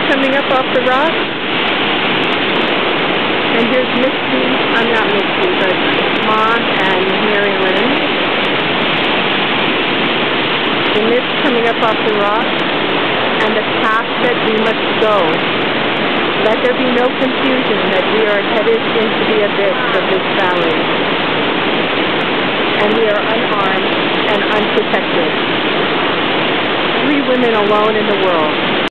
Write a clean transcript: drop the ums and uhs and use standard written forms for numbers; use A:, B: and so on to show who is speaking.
A: coming up off the rock. And here's Misty, I'm not Misty, but Mom and Mary Lynn. The mist coming up off the rock, and the path that we must go. Let there be no confusion that we are headed into the abyss of this valley. And we are unarmed and unprotected. 3 women alone in the world.